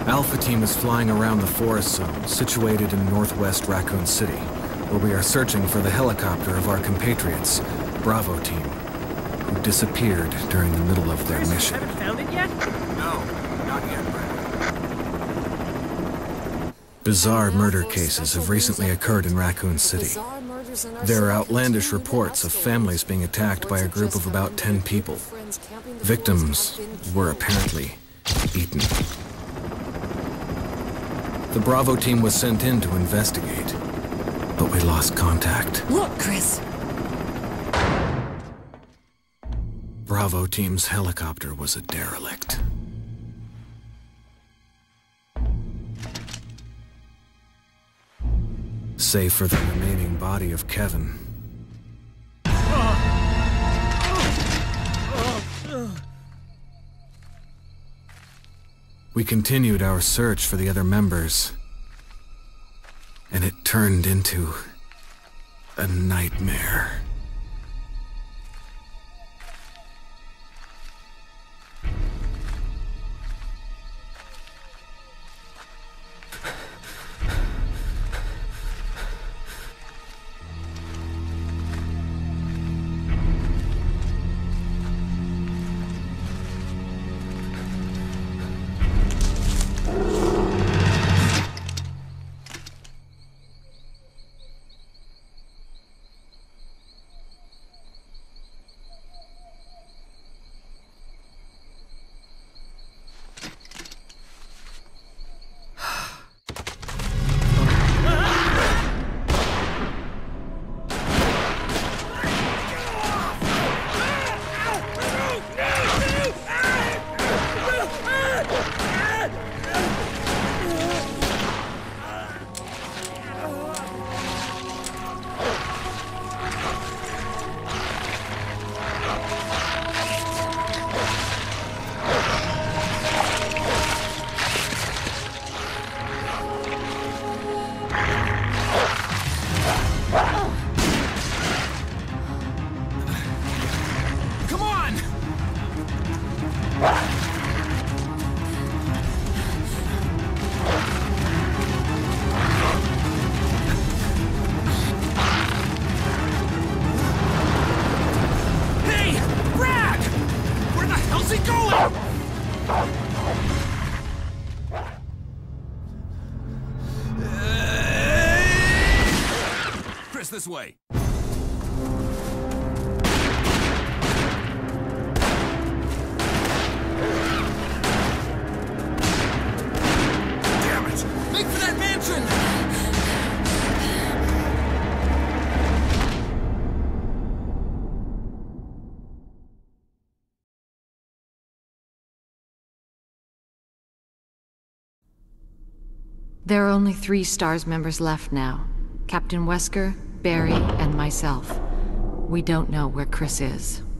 Alpha Team is flying around the forest zone, situated in northwest Raccoon City, where we are searching for the helicopter of our compatriots, Bravo Team, who disappeared during the middle of their mission. Haven't found it yet? No, not yet, Brad. Bizarre murder cases have recently occurred in Raccoon City. There are outlandish reports of families being attacked by a group of about 10 people. Victims were apparently eaten. The Bravo Team was sent in to investigate, but we lost contact. Look, Chris! Bravo Team's helicopter was a derelict. Save for the remaining body of Kevin. We continued our search for the other members, and it turned into a nightmare. This way. Damn it! Make for that mansion! There are only 3 STARS members left now. Captain Wesker, Barry, and myself. We don't know where Chris is.